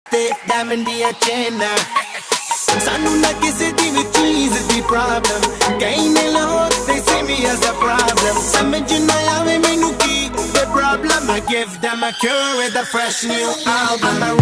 ਤੇ diamond ਦੀਆਂ ਚੇਨਾਂ ਸਾਨੂੰ ਨਾ ਕਿਸੇ ਦੀ ਵੀ ਚੀਜ਼ ਦੀ ਪ੍ਰੋਬਲਮ ਕਈ ਨੇ Lahore they see me as a problem ਸਮਝ ਨਾ ਆਵੇ ਮੈਨੂੰ ਕੀ the problem I give them a cure with a fresh new album